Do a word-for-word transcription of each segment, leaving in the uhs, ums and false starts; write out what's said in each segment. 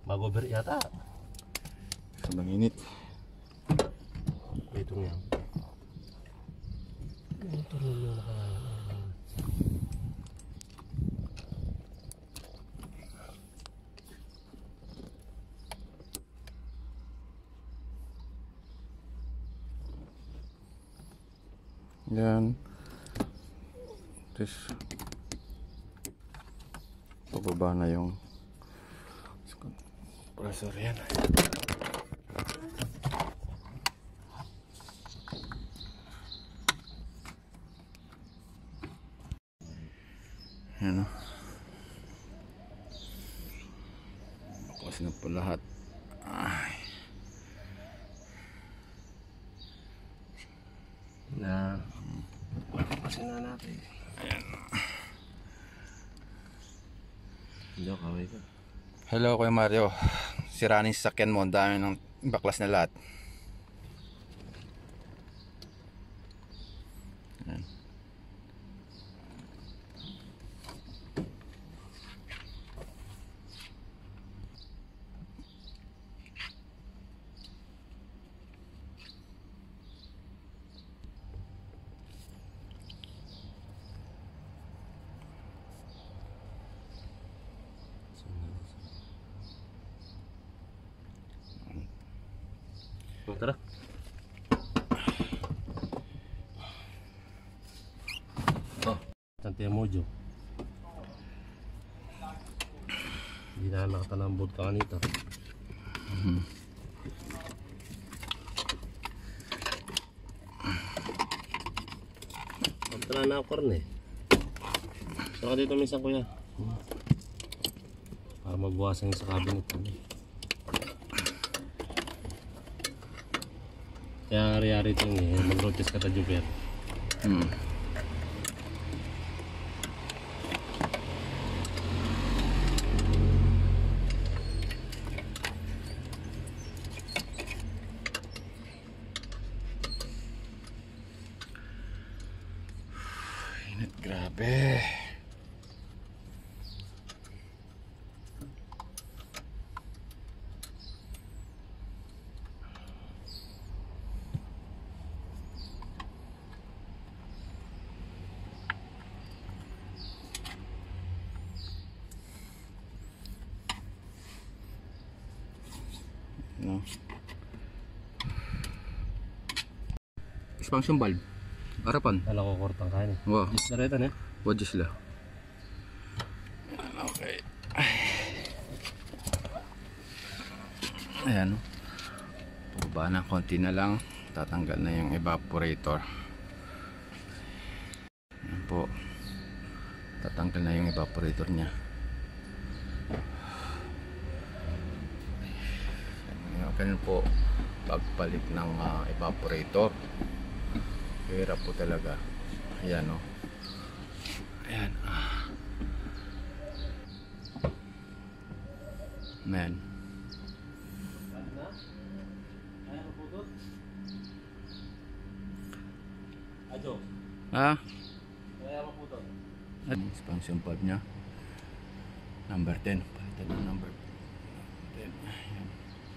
Mag-over yata. Sobrang init. Ito nga. Ito rin yung nakalayan. Yan. Terus pababa na yung compressor yan. Yan o. Baklas na po lahat. Ay. Na papasin na natin. Ayan. Hindi ako kaway ko. Hello Kuya Mario. Sira na yung sasakyan mo. Ang dami ng baklas na lahat. Ayan. Oh, tara. Oh, Santiago Mojo. Hindi na nakatanambod ka kanito. Mm-hmm. Pagtala na ako karne. Saka dito minsan kuya. Para magbuwasan yung sa cabinet. Kaya ari-ari ito eh, mag-rotes ka ta Jupiter. Hmm. Init, grabe. No. Expansion valve. Harapan. Wala ko kortang kain eh. Wow. Just na rin eh. What just la? Okay. Ayan. Pababa na konti na lang. Tatanggal na yung evaporator. Ayan po. Tatanggal na yung evaporator niya. Ganun po pagpalit ng uh, evaporator. Hirap po talaga. Ayan o. Ayan. Ah. Man. Ajo. Ah? Kaya mo po to. Expansion valve niya. Number ten. Palitan ng number ten. Ayan.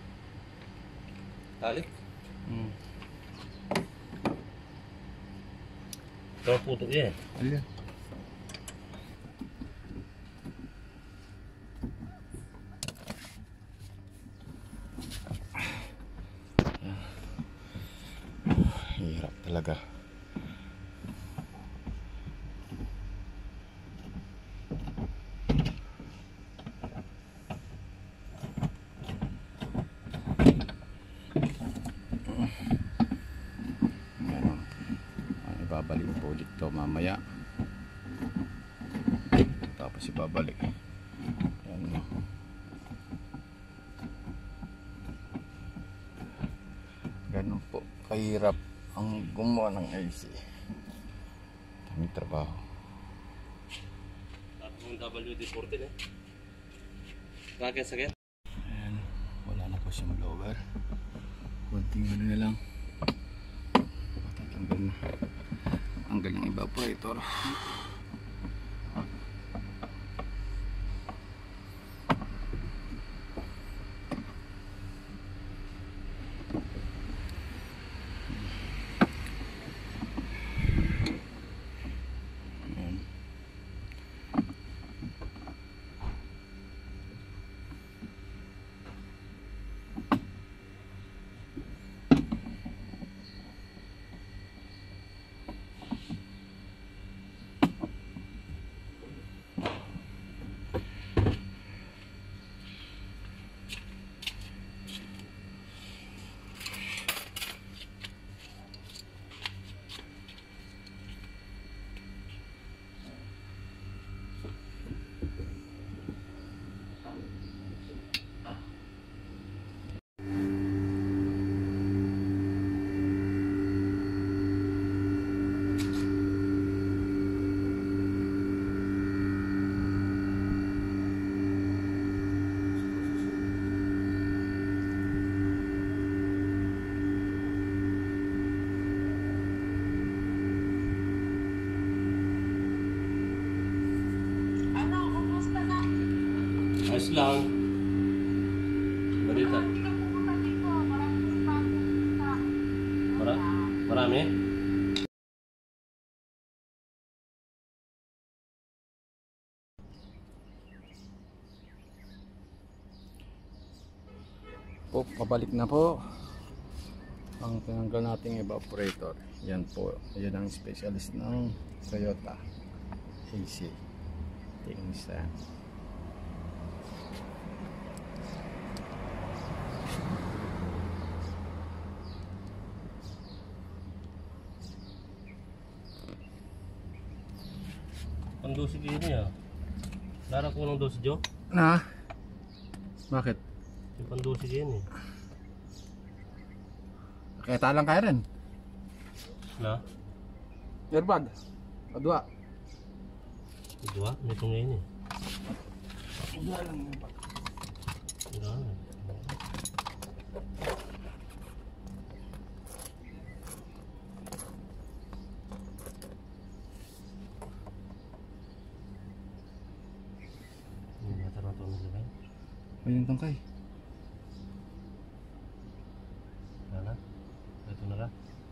Talik? Hmm. Ito puto yan. Ayan. Hirap talaga. Babalik po ulit to mamaya, tapos ibabalik. Ayan mo. Ganun po kahirap ang gumawa ng A C. Daming trabaho. Tapos yung W D fourteen eh. Bakit sakit? Ayan, wala na po siyang blower. Kunting ano na lang. Patatanggal na. Ang galing evaporator. Ayos lang. Balita. Mara marami? Po, pabalik na po ang tinanggal nating evaporator. Yan po, yan ang specialist ng Toyota A C. Tingnan sa Pandosi gini ya. Lara ko ng dosi Jo. na. Bakit? Yung pandosi gini. Kaya talang kaya rin. Na? Earbag. Kadua. Dua, nito ngayon eh. Kadua lang yung pag. Yan. Ini mata nonton dulu kan? Ayun tangkay. Mana? Itu nara.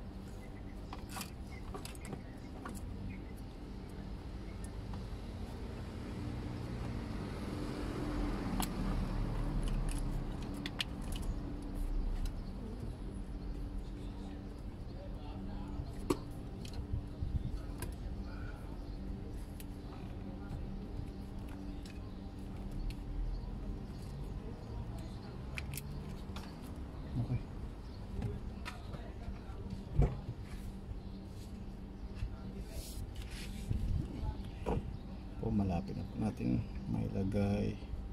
Okay. Po, malapit na po natin mailagay.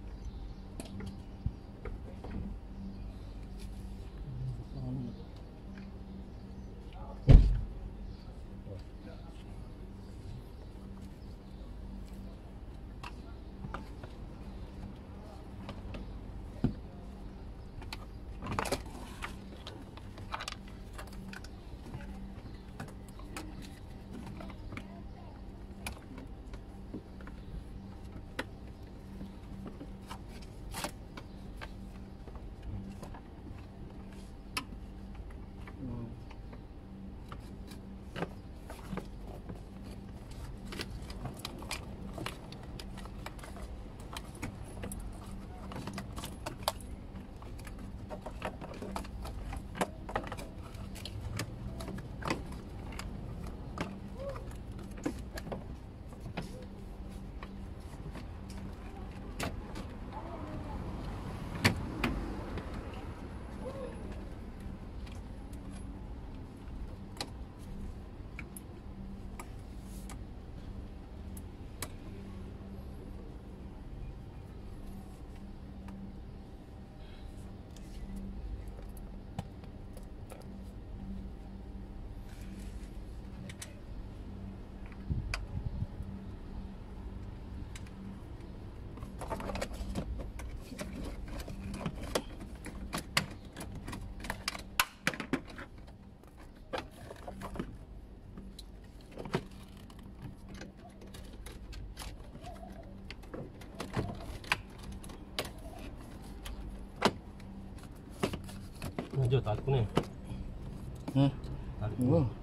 Nah, Jo, tarik ko na eh. Hah? Tarik ko. Oo.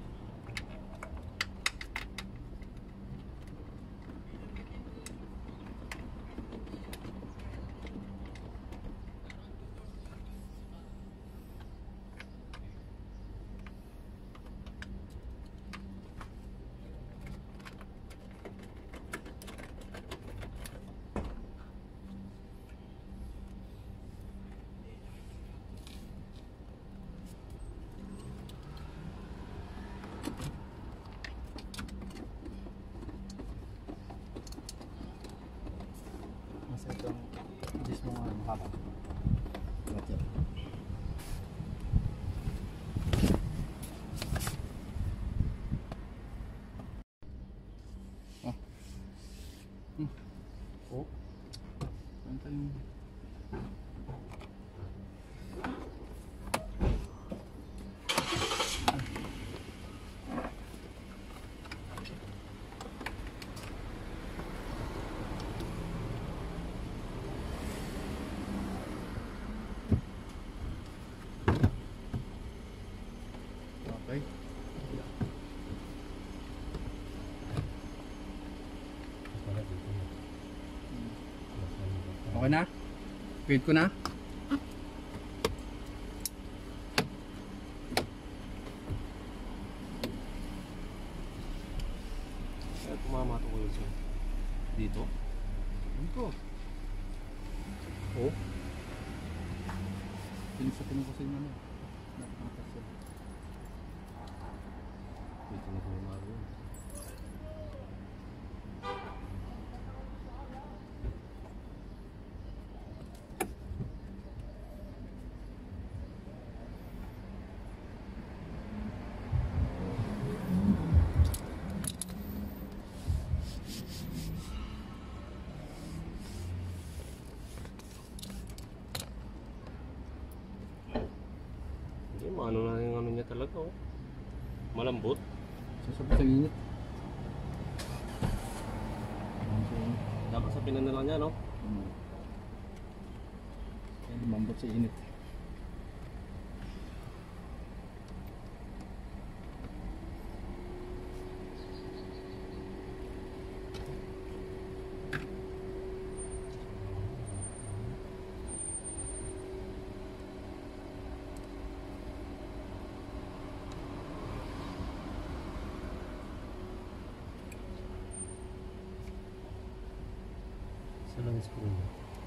Mas itong dis mo nga mahaba. Bakit? Oh. Hmm. Oh. Antay mo. Okay na? Feed ko na? Kaya tumama ito ko yun siya. Dito? Dito. Oo. Pinisatin ko sa inyo na. Nakatas yun. Dito na tumama ito. Ano na yung ano niya talaga, oh. Malambot. Sasabot sa init. Dapat sa pinan na lang niya, no? Hmm. Kaya lumambot sa init. Isa lang yung screw niya.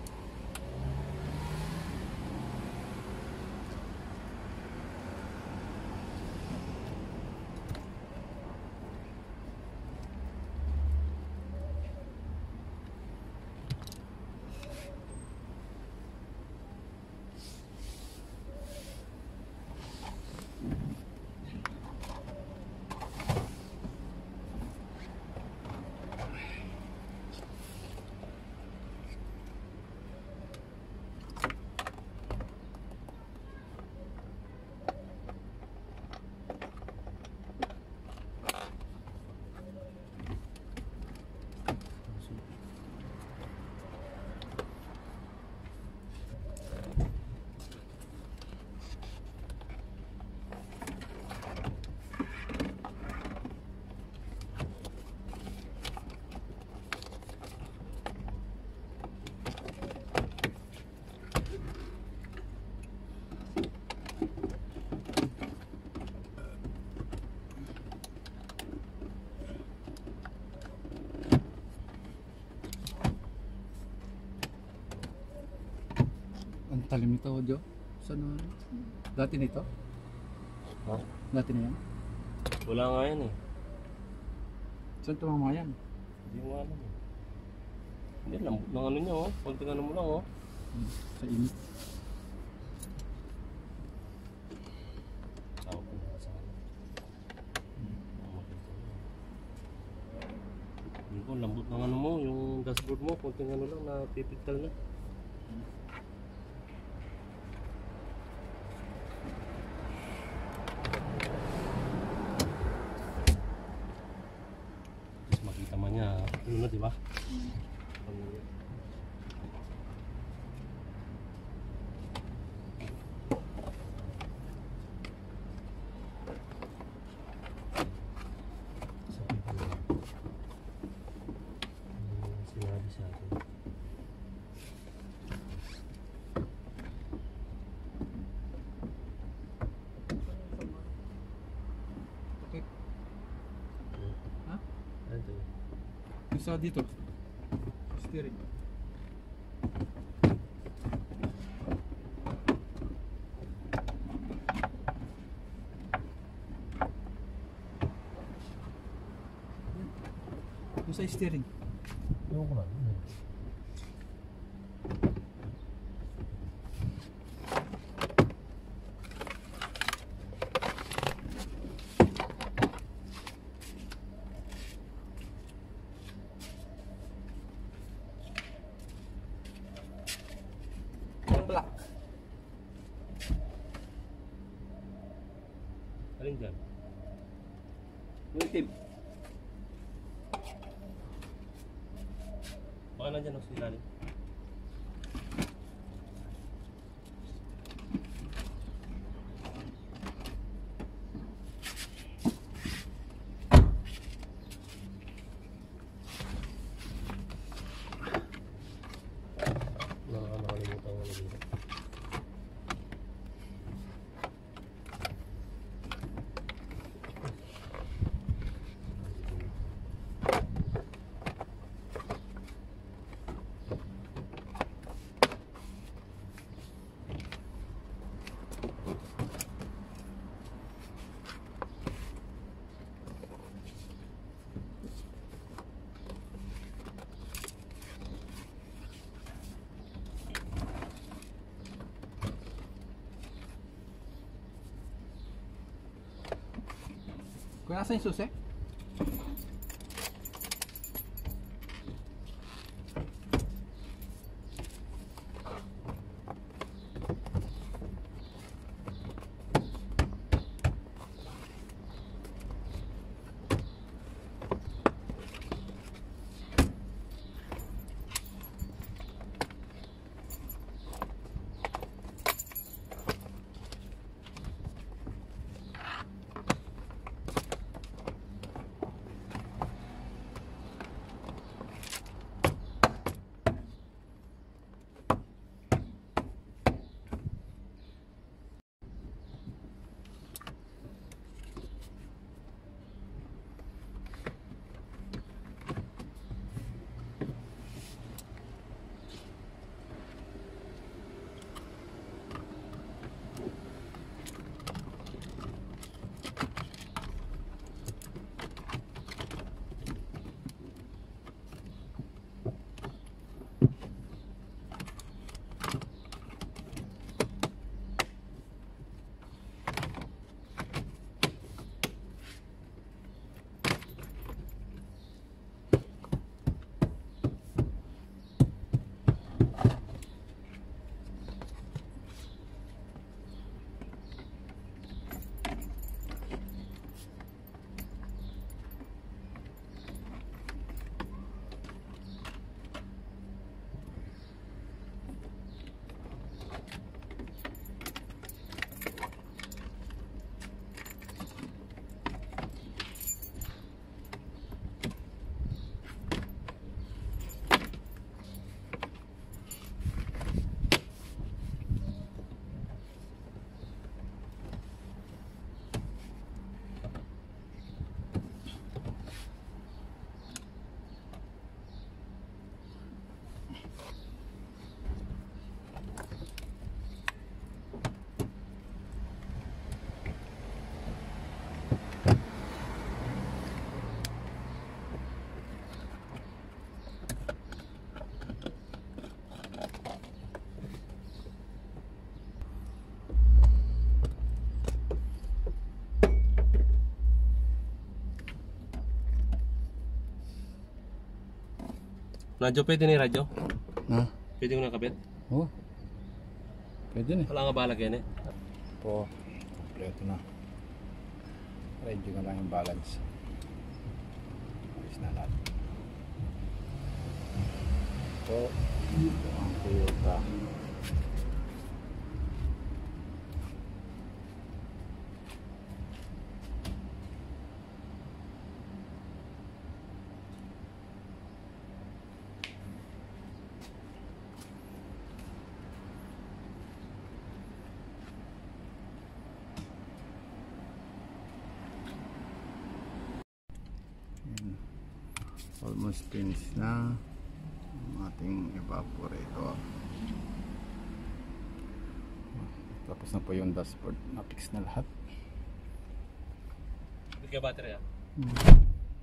Ang talim nito, Jo. Saan na? Dati nito? Ha? Dati na yan? Wala nga yan, eh. Saan tumama yan? Hindi mo alam, eh. Hindi, lambot ng ano niya, oh. Konting ano mo lang, oh. Hmm. Sa init. Tawag ko na sa ano. Hindi ko, lambot ng ano mo, yung dashboard mo, konting ano lang, napipigtal na. Tapos makita man niya, ano na, di ba? Sinabi sa akin. Okay. Ha? Ano to? Isa dito. Steering. Yung sa steering. Ewan ko lang. Yung black. Alin dyan? Yung tip. Baka nandyan ako sa ilalim. Nasa yung susi? Radyo, pwede ni radyo? Ha? Pwede ko nakabit? Oo. Pwede na. Wala nga balag yan eh. Po, kompleto na. Ready na lang yung balance. Ayos na lahat. Ito, ito ang Toyota. Almost finished na ang ating evaporator. Tapos na po yung dashboard, na-fix na lahat. Hindi ka battery ah? Hmm.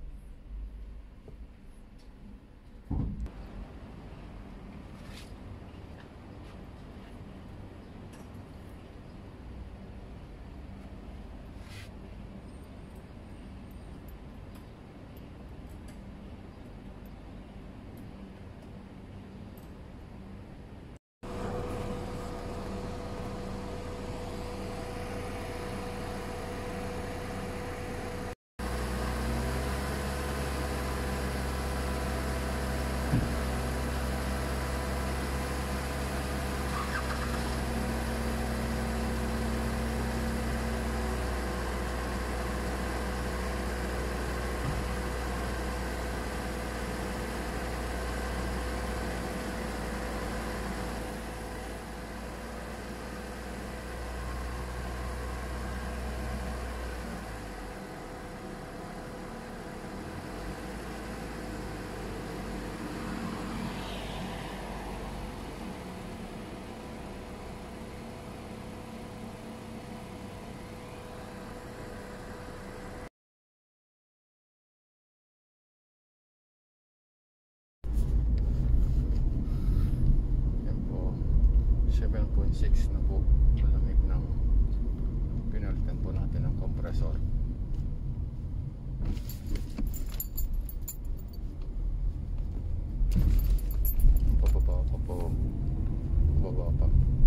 seven point six na po malamig ng pinalitan po natin ng compressor. Pababa pa po. Pababa pa.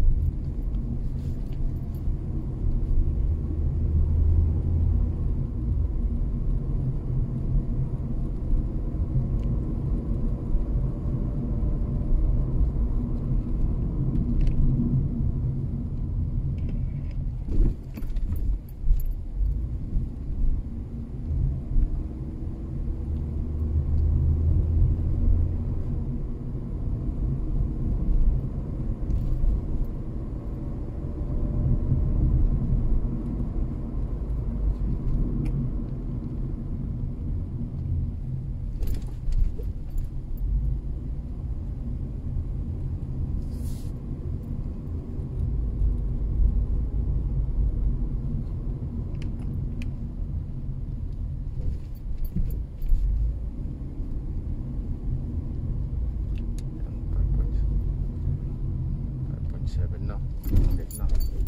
seven na. eight na.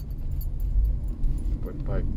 point five.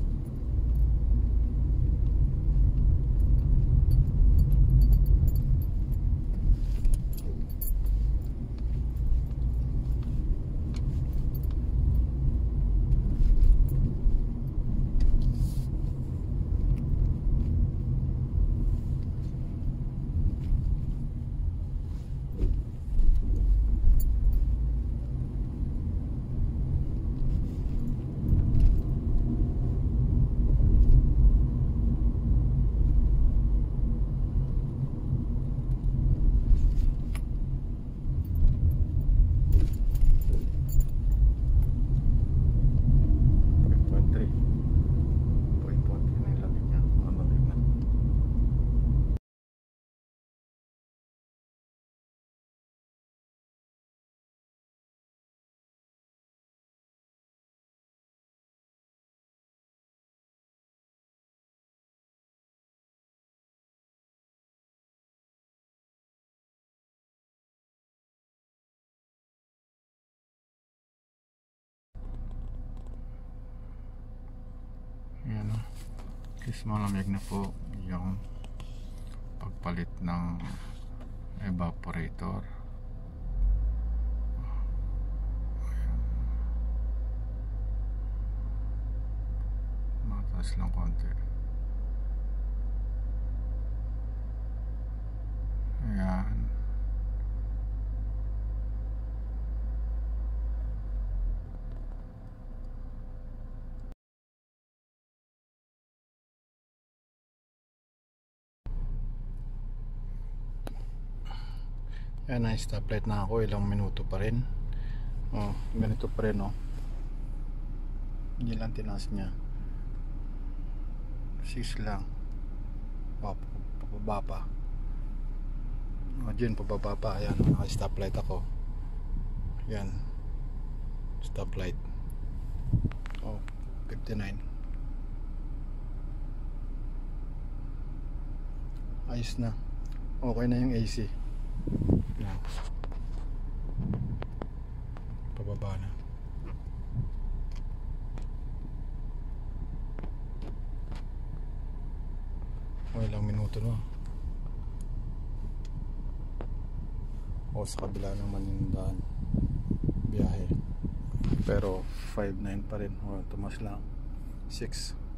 Ayan o. Kasi malamig na po yung pagpalit ng evaporator. Ayan. Mataas lang konti. Ayan. Ayan, na-stoplight na ako, ilang minuto pa rin. Oh, ganito pa rin oh. Hindi lang tinaas niya. six lang. Oh, pababa pa. Oh, dyan, pababa pa. Ayan, naka-stoplight ako. Ayan. Stoplight. Oh, fifty-nine. Ayos na. Okay na yung A C. Yan. Pababa na. O, ilang minuto na. O, sa kabila naman yung daan. Biyahe. Pero five nine pa rin. O, tumas lang. six.